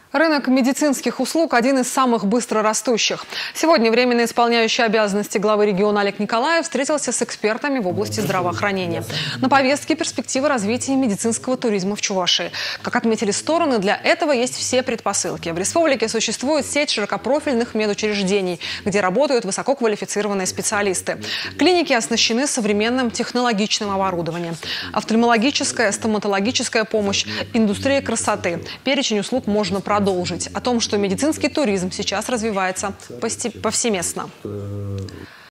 Рынок медицинских услуг – один из самых быстро растущих. Сегодня временно исполняющий обязанности главы региона Олег Николаев встретился с экспертами в области здравоохранения. На повестке перспективы развития медицинского туризма в Чувашии. Как отметили стороны, для этого есть все предпосылки. В республике существует сеть широкопрофильных медучреждений, где работают высококвалифицированные специалисты. Клиники оснащены современным технологичным оборудованием. Офтальмологическая, стоматологическая помощь, индустрия красоты. Перечень услуг можно продолжить. О том, что медицинский туризм сейчас развивается повсеместно.